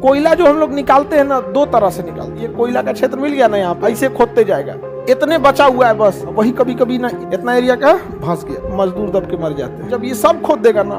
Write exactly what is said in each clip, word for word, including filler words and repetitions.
कोयला जो हम लोग निकालते हैं ना, दो तरह से निकालते हैं। ये कोयला का क्षेत्र मिल गया ना, यहाँ पे ऐसे खोदते जाएगा, इतने बचा हुआ है बस, वही कभी कभी ना इतना एरिया का फंस गया, मजदूर दब के मर जाते हैं। जब ये सब खोद देगा ना,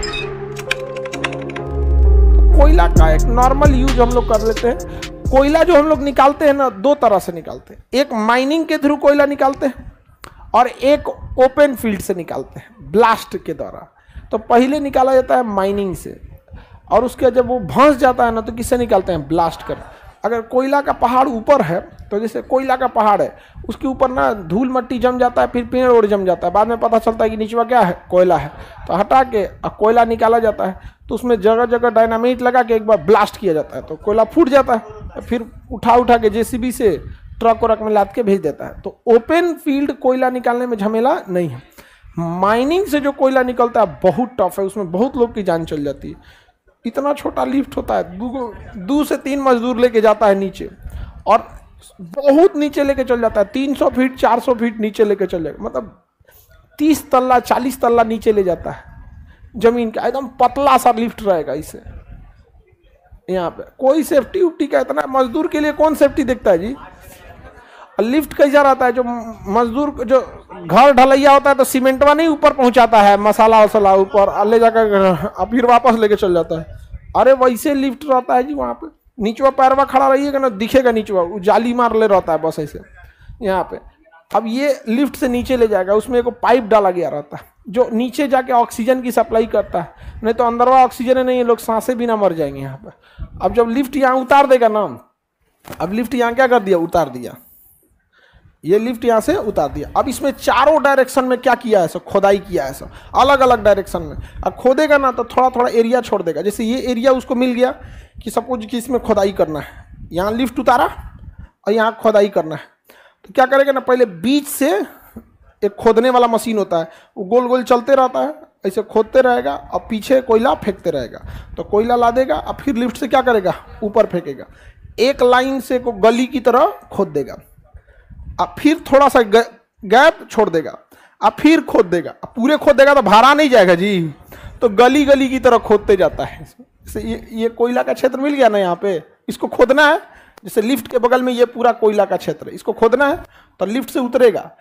तो कोयला का एक नॉर्मल यूज हम लोग कर लेते हैं। कोयला जो हम लोग निकालते हैं ना, दो तरह से निकालते हैं। एक माइनिंग के थ्रू कोयला निकालते हैं और एक ओपन फील्ड से निकालते हैं, ब्लास्ट के द्वारा। तो पहले निकाला जाता है माइनिंग से, और उसके जब वो भंस जाता है ना, तो किससे निकालते हैं? ब्लास्ट कर। अगर कोयला का पहाड़ ऊपर है, तो जैसे कोयला का पहाड़ है, उसके ऊपर ना धूल मट्टी जम जाता है, फिर पेड़ ओड़ जम जाता है, बाद में पता चलता है कि नीचे क्या है? कोयला है। तो हटा के कोयला निकाला जाता है, तो उसमें जगह जगह डायनामाइट लगा के एक बार ब्लास्ट किया जाता है, तो कोयला फूट जाता है, फिर उठा उठा के जेसीबी से ट्रक वरक में लाद के भेज देता है। तो ओपन फील्ड कोयला निकालने में झमेला नहीं है। माइनिंग से जो कोयला निकलता है बहुत टफ है, उसमें बहुत लोग की जान चल जाती है। इतना छोटा लिफ्ट होता है, दो दो से तीन मजदूर लेके जाता है नीचे, और बहुत नीचे लेके चल जाता है, तीन सौ फीट चार सौ फीट नीचे लेके चल जाएगा, मतलब तीस तल्ला चालीस तल्ला नीचे ले जाता है जमीन का। एकदम पतला सा लिफ्ट रहेगा इसे। यहाँ पे कोई सेफ्टी उफ्टी का इतना, मजदूर के लिए कौन सेफ्टी देखता है जी? लिफ्ट कैसा रहता है, जो मजदूर जो घर ढलैया होता है तो सीमेंटवा नहीं ऊपर पहुंचाता है, मसाला वसाला ऊपर ले जाकर फिर वापस लेके चल जाता है। अरे वैसे लिफ्ट रहता है जी, वहाँ पे नीचवा पैरवा खड़ा रहिएगा ना, दिखेगा नीचवा, जाली मार ले रहता है बस ऐसे यहाँ पे। अब ये लिफ्ट से नीचे ले जाएगा, उसमें एक पाइप डाला गया रहता है जो नीचे जाके ऑक्सीजन की सप्लाई करता है, नहीं तो अंदरवा ऑक्सीजन नहीं है, लोग सांसें भी ना मर जाएंगे यहाँ पे। अब जब लिफ्ट यहाँ उतार देगा ना, अब लिफ्ट यहाँ क्या कर दिया? उतार दिया, ये लिफ्ट यहाँ से उतार दिया। अब इसमें चारों डायरेक्शन में क्या किया है? सो खोदाई किया है, सो अलग अलग डायरेक्शन में। अब खोदेगा ना तो थोड़ा थोड़ा एरिया छोड़ देगा। जैसे ये एरिया उसको मिल गया कि सपोज कि इसमें खोदाई करना है, यहाँ लिफ्ट उतारा और यहाँ खोदाई करना है, तो क्या करेगा ना, पहले बीच से एक खोदने वाला मशीन होता है, वो गोल गोल चलते रहता है, ऐसे खोदते रहेगा और पीछे कोयला फेंकते रहेगा। तो कोयला ला देगा और फिर लिफ्ट से क्या करेगा? ऊपर फेंकेगा, एक लाइन से को गली की तरह खोद देगा, अब फिर थोड़ा सा गैप छोड़ देगा, अब फिर खोद देगा। अब पूरे खोद देगा तो भारा नहीं जाएगा जी, तो गली गली की तरह खोदते जाता है। जैसे ये ये कोयला का क्षेत्र मिल गया ना, यहाँ पे इसको खोदना है। जैसे लिफ्ट के बगल में ये पूरा कोयला का क्षेत्र है, इसको खोदना है तो लिफ्ट से उतरेगा,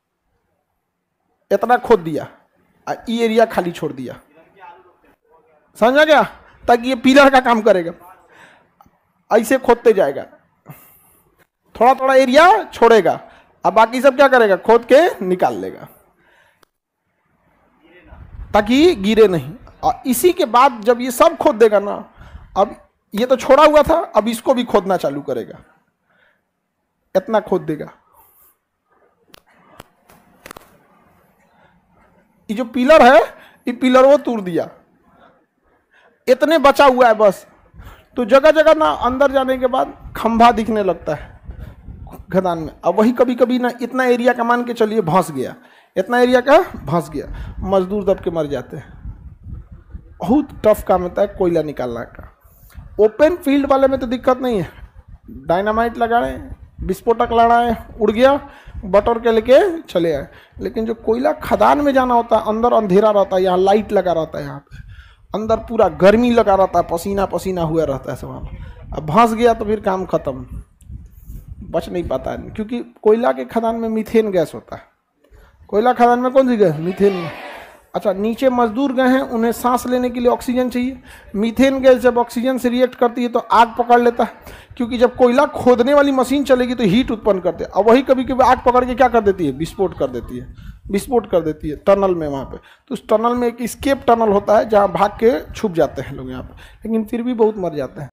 इतना खोद दिया, ये एरिया खाली छोड़ दिया, समझा गया? ताकि ये पिलर का काम करेगा, ऐसे खोदते जाएगा, थोड़ा थोड़ा एरिया छोड़ेगा, अब बाकी सब क्या करेगा? खोद के निकाल लेगा ताकि गिरे नहीं। और इसी के बाद जब ये सब खोद देगा ना, अब ये तो छोड़ा हुआ था, अब इसको भी खोदना चालू करेगा, इतना खोद देगा। ये जो पिलर है, ये पिलर वो तोड़ दिया, इतने बचा हुआ है बस। तो जगह जगह ना अंदर जाने के बाद खंभा दिखने लगता है खदान में। अब वही कभी कभी ना इतना एरिया का मान के चलिए भंस गया, इतना एरिया का भंस गया, मजदूर दब के मर जाते हैं। बहुत टफ काम होता है कोयला निकालना का। ओपन फील्ड वाले में तो दिक्कत नहीं है, डायनामाइट लगाए, विस्फोटक लड़ाए, उड़ गया, बटोर के लेके चले आए। लेकिन जो कोयला खदान में जाना होता है, अंदर अंधेरा रहता है, यहाँ लाइट लगा रहता है, यहाँ पे अंदर पूरा गर्मी लगा रहता है, पसीना पसीना हुआ रहता है सब। अब भंस गया तो फिर काम खत्म, बच नहीं पाता है। क्योंकि कोयला के खदान में मीथेन गैस होता है। कोयला खदान में कौन सी गैस? मीथेन। अच्छा, नीचे मजदूर गए हैं, उन्हें सांस लेने के लिए ऑक्सीजन चाहिए। मीथेन गैस जब ऑक्सीजन से रिएक्ट करती है तो आग पकड़ लेता है, क्योंकि जब कोयला खोदने वाली मशीन चलेगी तो हीट उत्पन्न करते हैं, और वही कभी कभी आग पकड़ के क्या कर देती है? विस्फोट कर देती है, विस्फोट कर देती है टनल में वहाँ पे। तो उस टनल में एक स्केप टनल होता है जहाँ भाग के छुप जाते हैं लोग यहाँ पे, लेकिन फिर भी बहुत मर जाते हैं।